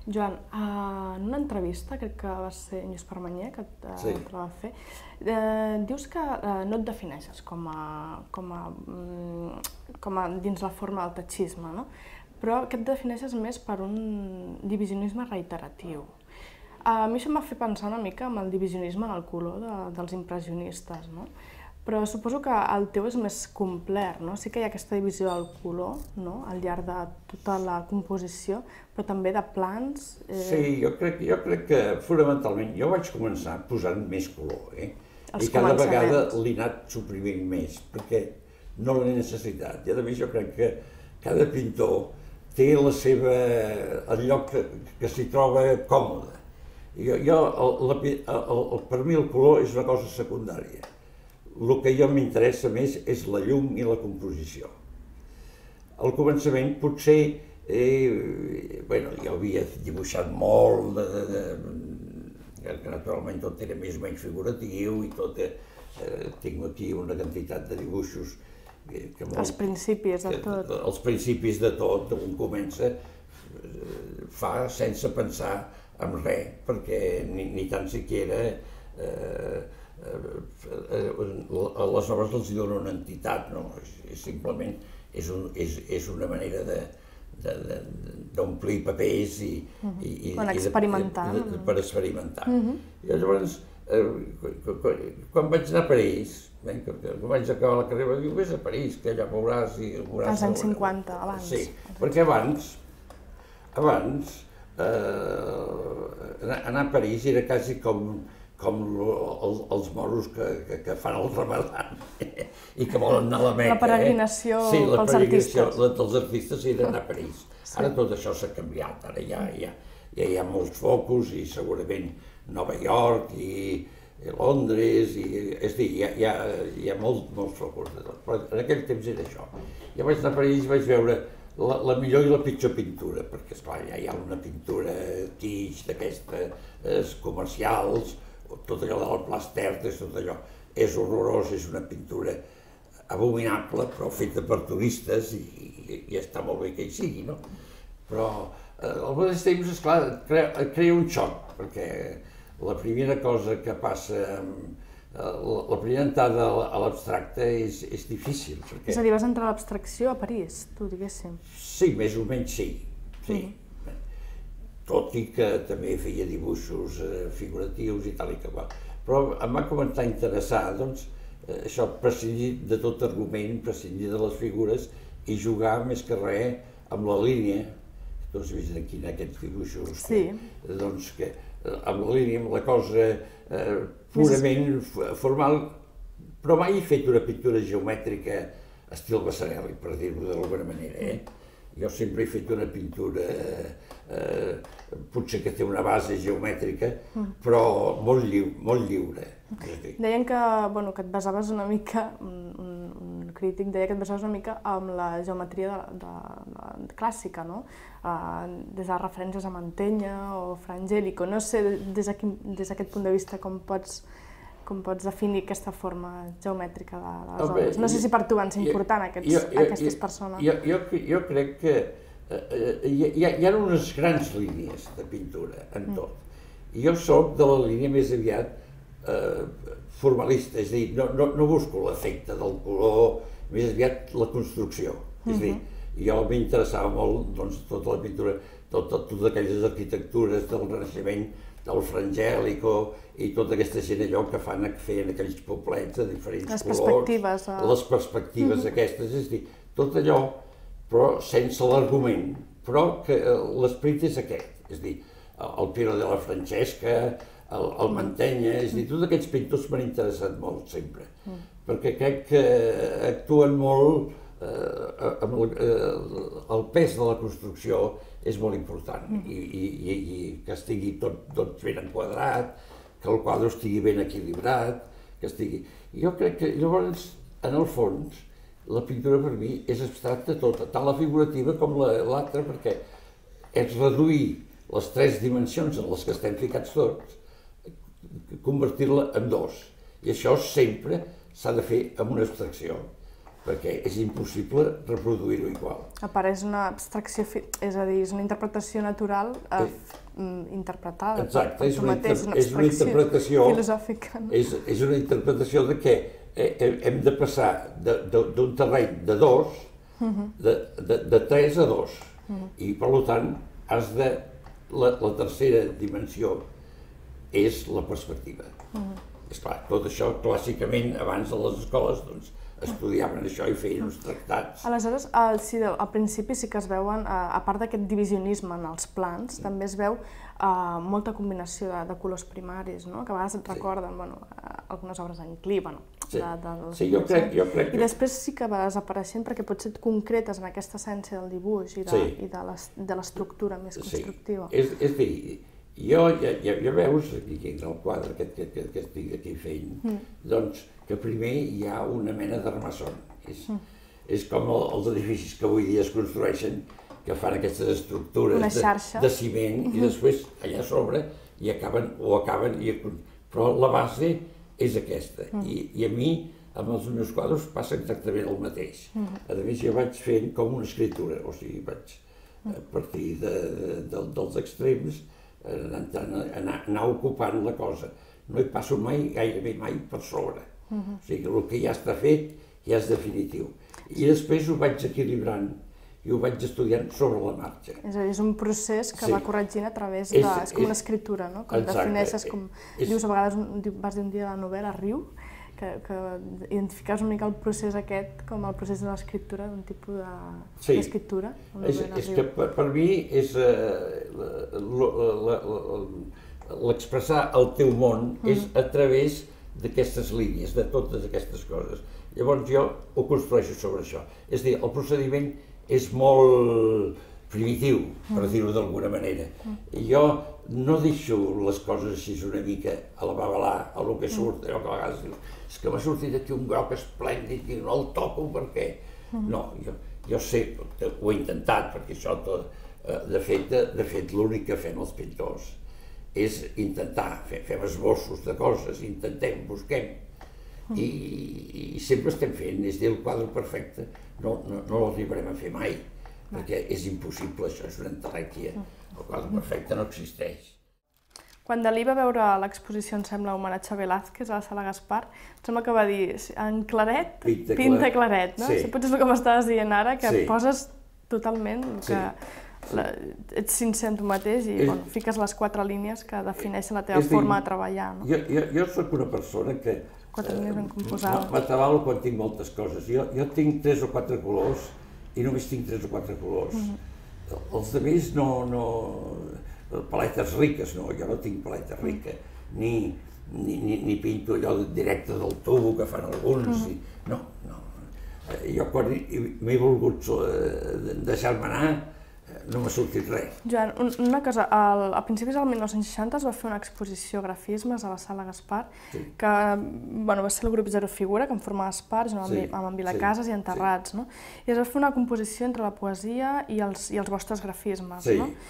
Joan, en una entrevista, crec que va ser en Lluís Permanyer que te la va fer, dius que no et defineixes com a dins la forma del tatxisme, no? Però que et defineixes més per un divisionisme reiteratiu. A mi això em va fer pensar una mica en el divisionisme del color dels impressionistes, no? Però suposo que el teu és més complet, no? Sí que hi ha aquesta divisió del color, no?, al llarg de tota la composició, però també de plans... Sí, jo crec que fonamentalment jo vaig començar posant més color, I cada vegada l'he anat suprimint més, perquè no l'he necessitat. I a més jo crec que cada pintor té el lloc que s'hi troba còmode. Per mi el color és una cosa secundària. El que jo m'interessa més és la llum i la composició. Al començament potser, jo havia dibuixat molt, que naturalment tot era més o menys figuratiu i tot, tinc aquí una quantitat de dibuixos. Els principis de tot. Els principis de tot, on comença, fa sense pensar en res, perquè ni tan siquiera les obres els dona una entitat, no? Simplement és una manera d'omplir papers per experimentar. Per experimentar. Llavors, quan vaig anar a París, quan vaig acabar la carrera, dic, vés a París, que allà veuràs... Als anys 50, abans. Sí, perquè abans anar a París era quasi com els moros que fan el Ramadan i que volen anar a la Meca. La peregrinació pels artistes. Sí, la peregrinació dels artistes era anar a París. Ara tot això s'ha canviat, ara ja hi ha molts focus i segurament Nova York i Londres, és a dir, hi ha molts focus de tot, però en aquell temps era això. Ja vaig anar a París i vaig veure la millor i la pitjor pintura, perquè esclar, ja hi ha una pintura quiche d'aquestes comercials, tot allò del Plastert, tot allò és horrorós, és una pintura abominable, però feta per turistes i està molt bé que hi sigui, no? Però al mateix temps, esclar, crea un xoc, perquè la primera cosa que passa, la primera entrada a l'abstracte és difícil. És a dir, vas entrar a l'abstracció a París, tu diguéssim. Sí, més o menys sí. Tot i que també feia dibuixos figuratius i tal i que qual. Però em va començar a interessar, doncs, això, prescindir de tot argument, prescindir de les figures i jugar més que res amb la línia. Tu has vist aquí en aquests dibuixos, doncs, amb la línia, amb la cosa purament formal, però mai he fet una pintura geomètrica estil Vasarely, per dir-ho d'alguna manera, Jo sempre he fet una pintura, potser que té una base geomètrica, però molt lliure. Deien que et basaves una mica, un crític deia que et basaves una mica amb la geometria clàssica, no? Des de referències a Mantegna o Frangélico. No sé des d'aquest punt de vista com pots definir aquesta forma geomètrica de les obres. No sé si per tu van ser important aquestes persones. Jo crec que hi ha unes grans línies de pintura en tot. I jo soc de la línia més aviat formalista, és a dir, no busco l'efecte del color, més aviat la construcció. És a dir, jo m'interessava molt tota la pintura, totes aquelles arquitectures del Renaixement, del Frangélico i tota aquesta gent allò que feien aquells poblets de diferents colors, les perspectives aquestes, és a dir, tot allò, però sense l'argument, però que l'esperit és aquest, és a dir, el Piero della Francesca, el Mantegna, és a dir, tots aquests pintors m'han interessat molt sempre, perquè crec que actuen molt, el pes de la construcció és molt important i que estigui tot ben enquadrat, que el quadre estigui ben equilibrat, que estigui... Jo crec que llavors, en el fons, la pintura per mi és abstracta tota, tant la figurativa com l'altra, perquè és reduir les tres dimensions en les que estem ficats tots, convertir-la en dos. I això sempre s'ha de fer amb una abstracció. perquè és impossible reproduir-ho igual. A part, és una abstracció, és a dir, és una interpretació natural interpretada. Exacte, és una interpretació filosòfica. És una interpretació de que hem de passar d'un terreny de 2, de 3 a 2, i per tant la tercera dimensió és la perspectiva. Esclar, tot això clàssicament abans de les escoles estudiaven això i feien uns tractats. Aleshores, al principi sí que es veuen, a part d'aquest divisionisme en els plans, també es veu molta combinació de colors primaris, que a vegades et recorden algunes obres en Klee, Sí, jo crec que... I després sí que va desapareixent perquè pot ser concretes en aquesta essència del dibuix i de l'estructura més constructiva. És a dir, ja veus, aquí en el quadre que estic aquí fent, doncs que primer hi ha una mena d'armaçon. És com els edificis que avui dia es construeixen, que fan aquestes estructures de ciment i després allà a sobre hi acaben, però la base és aquesta. I a mi, amb els meus quadres, passa exactament el mateix. A més, jo vaig fent com una escriptura, o sigui, vaig a partir dels extrems anar ocupant la cosa. No hi passo gairebé mai per sobre. O sigui, el que ja està fet ja és definitiu. I després ho vaig equilibrant i ho vaig estudiant sobre la marxa. És a dir, és un procés que va corregint a través de... És com una escriptura, no? Com defineixes, com dius, a vegades vas dir un dia a la novel·la Riu, que identifiques una mica el procés aquest com el procés de l'escriptura, d'un tipus d'escriptura. És que per mi és l'expressar el teu món és a través d'aquestes línies, de totes aquestes coses. Llavors jo ho construeixo sobre això. És a dir, el procediment és molt primitiu, per dir-ho d'alguna manera. Jo no deixo les coses així una mica a la babalà, a lo que surt, allò que a vegades dius, és que m'ha sortit aquí un groc esplèndid i no el toco perquè... No, jo sé, ho he intentat, perquè això, de fet, l'únic que fem els pintors és intentar, fem esbossos de coses, intentem, busquem, i sempre estem fent, és a dir, el quadre perfecte no l'arribarem a fer mai, perquè és impossible, això és una entelèquia, el quadre perfecte no existeix. Quan Dalí va veure l'exposició, em sembla, homenatge a Velázquez a la Sala Gaspar, em sembla que va dir, en claret, pinta claret, no? Potser és el que m'estaves dient ara, que poses totalment, que ets sincer en tu mateix i fiques les 4 línies que defineixen la teva forma de treballar. Jo soc una persona que m'atabalo quan tinc moltes coses. Jo tinc 3 o 4 colors i només tinc 3 o 4 colors. Els altres no... Paletes riques, no, jo no tinc paleta rica, ni pinto allò directe del tubo que fan alguns, no. Jo quan m'he volgut deixar-me anar, no m'ha sortit res. Joan, una cosa, a principis del 1960 es va fer una exposició Grafismes a la Sala Gaspar, que va ser el grup Zero Figura, que en formaves part, amb en Vilacases i Enterrats, i es va fer una composició entre la poesia i els vostres grafismes.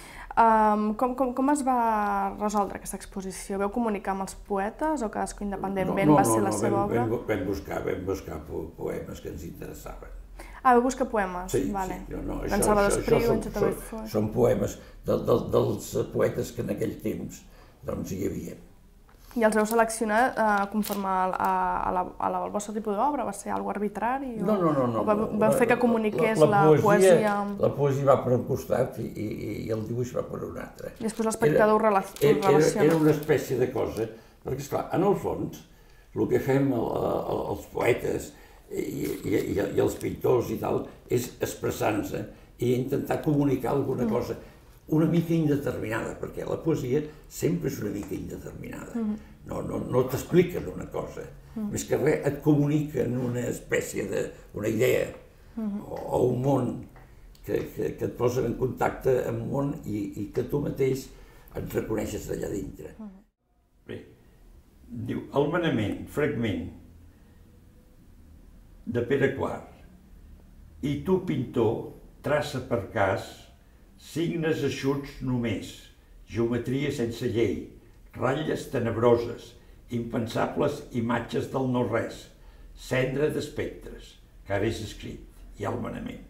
Com es va resoldre aquesta exposició? Vau comunicar amb els poetes o cadascú independentment va ser la seva obra? No, vam buscar poemes que ens interessaven. Vau buscar poemes? Sí, en Salvador Espriu, en J.B. Foix... Són poemes dels poetes que en aquell temps hi havia. I els vau seleccionar conforme al vostre tipus d'obra? Va ser alguna cosa arbitrari? No. Vau fer que comuniqués la poesia? La poesia va per un costat i el dibuix va per un altre. I després l'espectador ho relaciona? Era una espècie de cosa, perquè esclar, en el fons, el que fem els poetes i els pintors i tal, és expressar-nos i intentar comunicar alguna cosa una mica indeterminada, perquè la poesia sempre és una mica indeterminada. No t'expliquen una cosa, més que res et comuniquen una espècie d'una idea o un món que et posen en contacte amb un món i que tu mateix et reconeixes d'allà dintre. Bé, diu, el manament, fragment, de Pere Quart. I tu, pintor, traça per cas signes eixuts només, geometria sense llei, ratlles tenebroses, impensables imatges del no-res, cendra d'espectres, que ara és escrit, hi ha el manament.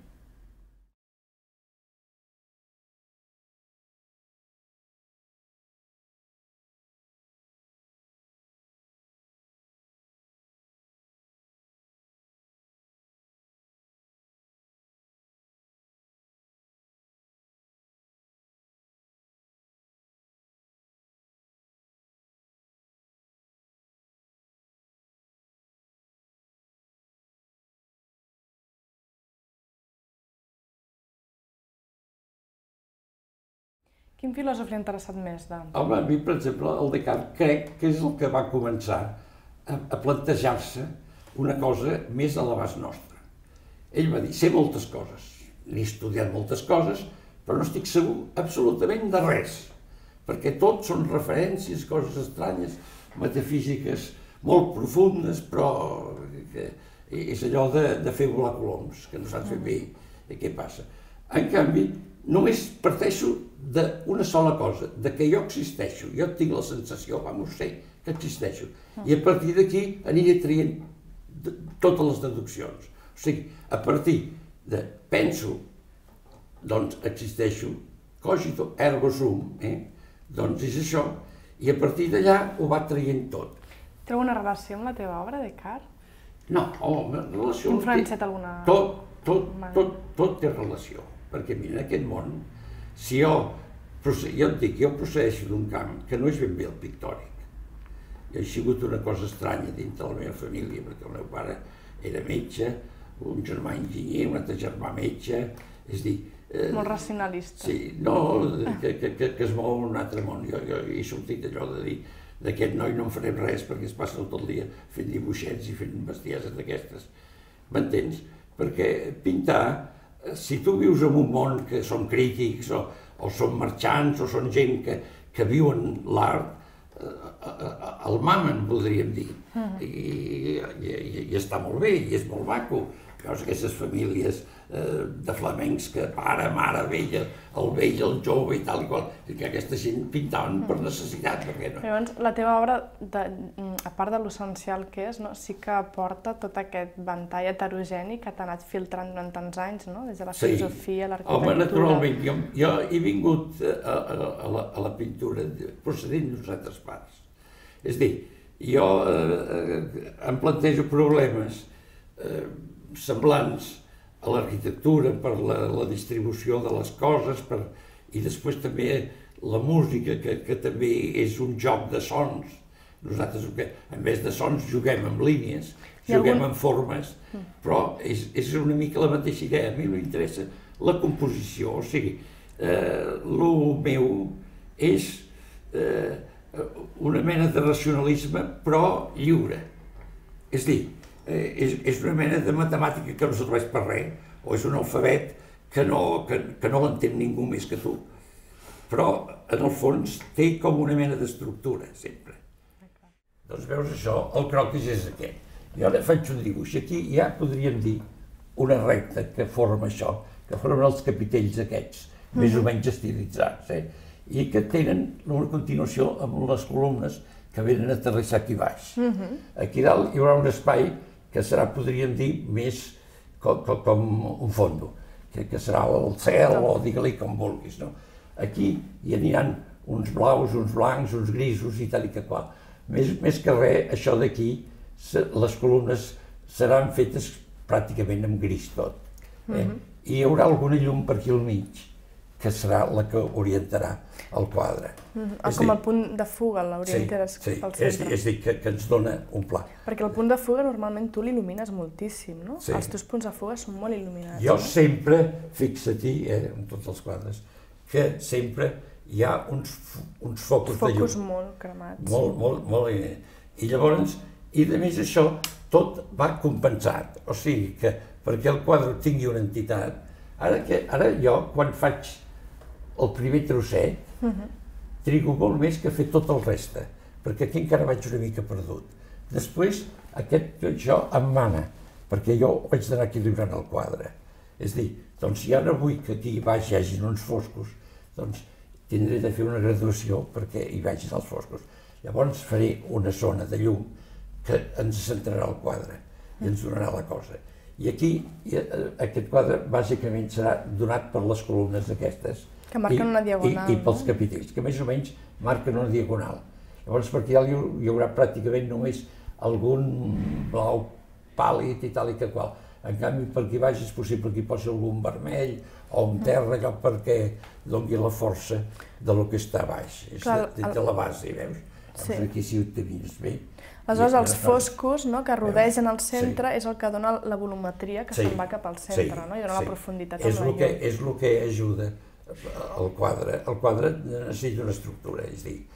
Quin filòsof li ha interessat més? Home, a mi, per exemple, el Descartes crec que és el que va començar a plantejar-se una cosa més a l'abast nostre. Ell va dir, sé moltes coses, n'he estudiat moltes coses, però no estic segur absolutament de res, perquè tot són referències, coses estranyes, metafísiques molt profundes, però és allò de fer volar coloms, que no saps fer bé què passa. En canvi, només parteixo d'una sola cosa, de que jo existeixo, jo tinc la sensació, sé que existeixo, i a partir d'aquí aniré traient totes les deduccions. O sigui, a partir de penso, doncs existeixo, cogito ergo sum, doncs és això, i a partir d'allà ho va traient tot. Té alguna relació amb la teva obra, Descartes? No, relació... Influenciat alguna... Tot té relació, perquè mira, en aquest món, si jo et dic, jo procedeixo d'un camp que no és ben bé el pictòric. I ha sigut una cosa estranya dins de la meva família, perquè el meu pare era metge, un germà enginyer, un altre germà metge, és a dir... Molt racionalista. Sí, no, que es mou en un altre món. Jo he sortit allò de dir d'aquest noi no en farem res perquè es passa tot el dia fent dibuixets i fent bestieses d'aquestes. M'entens? Perquè pintar, si tu vius en un món que són crítics o són marxants o són gent que viuen l'art, el mamen, podríem dir, i està molt bé, i és molt maco. Veus aquestes famílies de flamencs que pare, mare, vella, el vell, el jove i tal i qual, que aquesta gent pintaven per necessitat, perquè no. Llavors, la teva obra, a part de l'essencial que és, sí que aporta tot aquest ventall heterogeni que t'ha anat filtrant durant tants anys, des de la filosofia, l'arquitectura... Home, naturalment, jo he vingut a la pintura procedint d'unes altres parts. És a dir, jo em plantejo problemes semblants a l'arquitectura per la distribució de les coses i després també la música, que també és un joc de sons. Nosaltres, en vez de sons, juguem amb línies, juguem amb formes, però és una mica la mateixa idea. A mi m'interessa la composició, o sigui, el meu és una mena de racionalisme, però lliure. És a dir, és una mena de matemàtica que no serveix per res, o és un alfabet que no l'entén ningú més que tu. Però, en el fons, té com una mena d'estructura, sempre. Doncs veus això, el croquis és aquest. Jo ara faig un dibuix, aquí ja podríem dir una recta que forma això, que formen els capitells aquests, més o menys estilitzats, i que tenen una continuació amb les columnes que venen a aterrissar aquí baix. Aquí dalt hi haurà un espai que serà, podríem dir, més com un fondo, que serà el cel o digue-li com vulguis. Aquí hi aniran uns blaus, uns blancs, uns grisos i tal i que qual. Més que res, això d'aquí, les columnes seran fetes pràcticament amb gris tot. I hi haurà alguna llum per aquí al mig, que serà la que orientarà el quadre. Com el punt de fuga, l'orientaràs pel centre. És a dir, que ens dona un pla. Perquè el punt de fuga normalment tu l'il·lumines moltíssim, no? Els teus punts de fuga són molt il·luminats. Jo sempre, fixa-t'hi, en tots els quadres, que sempre hi ha uns focus de llum. Focus molt cremats. Molt. I llavors, i a més això, tot va compensat. O sigui que perquè el quadre tingui una entitat, ara jo, quan faig el primer trosset, trigo molt més que fer tot el reste, perquè aquí encara vaig una mica perdut. Després, això em mana, perquè jo vaig d'anar equilibrant el quadre. És a dir, doncs si ara vull que aquí baix hi hagin uns foscos, doncs tindré de fer una graduació perquè hi vagin els foscos. Llavors faré una zona de llum que ens centrarà el quadre i ens donarà la cosa. I aquí, aquest quadre, bàsicament serà donat per les columnes aquestes. Que marquen una diagonal. I pels capitells, que més o menys marquen una diagonal. Llavors, perquè hi haurà pràcticament només algun blau pàl·lid i tal i que qual. En canvi, per aquí baix és possible que hi posi algun vermell o un terra, allò perquè doni la força de lo que està a baix, de la base, veus? Sí. Aquí si ho tenies bé. Aleshores, els foscos que rodegen el centre és el que dona la volumetria que se'n va cap al centre, i dona la profunditat amb la llum. És el que ajuda el quadre. El quadre necessita una estructura, és a dir,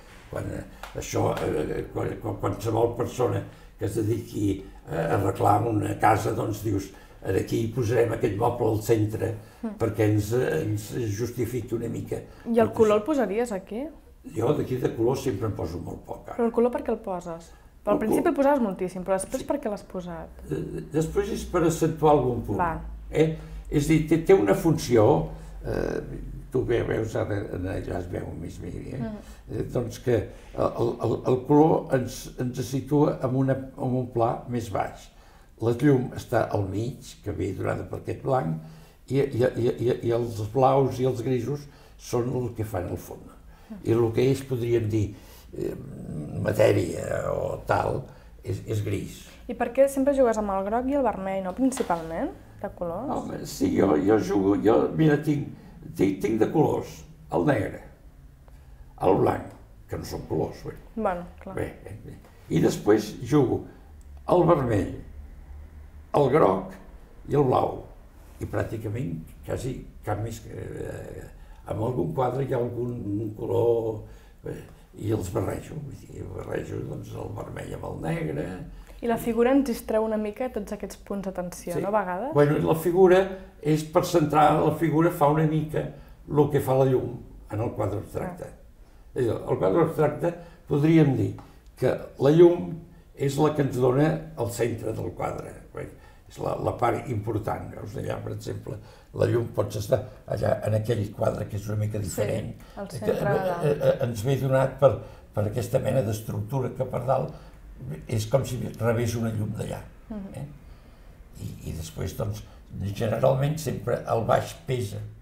qualsevol persona que es dediqui a arreglar una casa, doncs dius, aquí posarem aquest moble al centre perquè ens justifiqui una mica. I el color el posaries aquí? Jo d'aquí de color sempre en poso molt poc. Però el color per què el poses? Al principi el posaves moltíssim, però després per què l'has posat? Després és per accentuar algun punt. És a dir, té una funció, tu veus ara, allà es veu més bé, doncs que el color ens situa en un pla més baix. La llum està al mig, que ve donada per aquest blanc, i els blaus i els grisos són el que fan el fons. I el que ells podríem dir matèria o tal, és gris. I per què sempre jugues amb el groc i el vermell, no principalment, de colors? Home, sí, jo jugo, mira, tinc de colors, el negre, el blanc, que no són colors, Bueno, clar. I després jugo el vermell, el groc i el blau, i pràcticament quasi cap més que... En algun quadre hi ha algun color i els barrejo, doncs el vermell amb el negre... I la figura ens distreu una mica tots aquests punts d'atenció, no, a vegades? Bueno, la figura és per centrar, la figura fa una mica el que fa la llum en el quadre abstracte. El quadre abstracte podríem dir que la llum és la que ens dona el centre del quadre, és la part important. Veus allà, per exemple, la llum pots estar allà en aquell quadre que és una mica diferent. Sí, el centre ens ve donat per aquesta mena d'estructura que per dalt és com si rebés una llum d'allà. I després, doncs, generalment sempre el baix pesa